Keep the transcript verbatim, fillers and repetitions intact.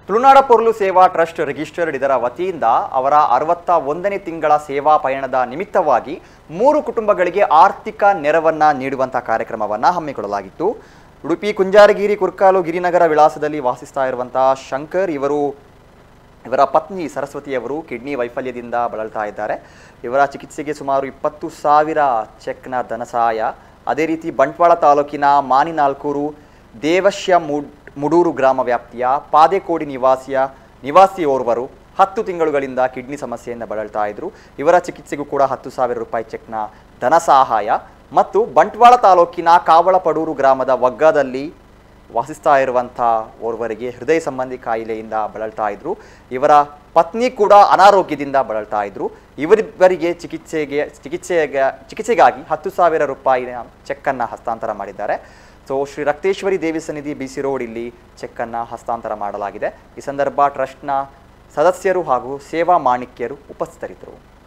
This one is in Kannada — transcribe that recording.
ತುಳುನಾಡ ಪೊರ್ಲು ಸೇವಾ ಟ್ರಸ್ಟ್ ರಿಜಿಸ್ಟರ್ಡ್ ಇದರ ವತಿಯಿಂದ ಅವರ ಅರವತ್ತ ಒಂದನೇ ತಿಂಗಳ ಸೇವಾ ಪಯಣದ ನಿಮಿತ್ತವಾಗಿ ಮೂರು ಕುಟುಂಬಗಳಿಗೆ ಆರ್ಥಿಕ ನೆರವನ್ನ ನೀಡುವಂತ ಕಾರ್ಯಕ್ರಮವನ್ನ ಹಮ್ಮಿಕೊಳ್ಳಲಾಗಿತ್ತು. ಉಡುಪಿ ಕುಂಜಾರಗಿರಿ ಕುರ್ಕಾಲು ಗಿರಿನಗರ ವಿಳಾಸದಲ್ಲಿ ವಾಸಿಸ್ತಾ ಇರುವಂತಹ ಶಂಕರ್ ಇವರು ಇವರ ಪತ್ನಿ ಸರಸ್ವತಿಯವರು ಕಿಡ್ನಿ ವೈಫಲ್ಯದಿಂದ ಬಳಲ್ತಾ ಇದ್ದಾರೆ. ಇವರ ಚಿಕಿತ್ಸೆಗೆ ಸುಮಾರು ಇಪ್ಪತ್ತು ಸಾವಿರ ಚೆಕ್ನ ಧನ ಸಹಾಯ, ಅದೇ ರೀತಿ ಬಂಟ್ವಾಳ ತಾಲೂಕಿನ ಮಾನಿನಾಲ್ಕೂರು ದೇವಶ್ಯ ಮುಡೂರು ಗ್ರಾಮ ವ್ಯಾಪ್ತಿಯ ಪಾದೆಕೋಡಿ ನಿವಾಸಿಯ ನಿವಾಸಿಯೋರ್ವರು ಹತ್ತು ತಿಂಗಳುಗಳಿಂದ ಕಿಡ್ನಿ ಸಮಸ್ಯೆಯಿಂದ ಬಳಲ್ತಾ ಇದ್ರು. ಇವರ ಚಿಕಿತ್ಸೆಗೂ ಕೂಡ ಹತ್ತು ಸಾವಿರ ರೂಪಾಯಿ ಚೆಕ್ನ ಧನ ಸಹಾಯ ಮತ್ತು ಬಂಟ್ವಾಳ ತಾಲೂಕಿನ ಕಾವಳಪಡೂರು ಗ್ರಾಮದ ವಗ್ಗದಲ್ಲಿ ವಾಸಿಸ್ತಾ ಇರುವಂಥ ಓರ್ವರಿಗೆ ಹೃದಯ ಸಂಬಂಧಿ ಕಾಯಿಲೆಯಿಂದ ಬಳಲ್ತಾ ಇದ್ರು. ಇವರ ಪತ್ನಿ ಕೂಡ ಅನಾರೋಗ್ಯದಿಂದ ಬಳಲ್ತಾ ಇದ್ರು. ಇವರಿಬ್ಬರಿಗೆ ಚಿಕಿತ್ಸೆಗೆ ಚಿಕಿತ್ಸೆಗೆ ಚಿಕಿತ್ಸೆಗಾಗಿ ಹತ್ತು ಸಾವಿರ ರೂಪಾಯಿನ ಚೆಕ್ಕನ್ನು ಹಸ್ತಾಂತರ ಮಾಡಿದ್ದಾರೆ. ಸೊ ಶ್ರೀ ರಕ್ತೇಶ್ವರಿ ದೇವಿ ಸನ್ನಿಧಿ ಬಿ ಸಿ ರೋಡ್ ಇಲ್ಲಿ ಚೆಕ್ಕನ್ನು ಹಸ್ತಾಂತರ ಮಾಡಲಾಗಿದೆ. ಈ ಸಂದರ್ಭ ಟ್ರಸ್ಟ್ನ ಸದಸ್ಯರು ಹಾಗೂ ಸೇವಾ ಮಾಣಿಕ್ಯರು ಉಪಸ್ಥಿತರಿದ್ದರು.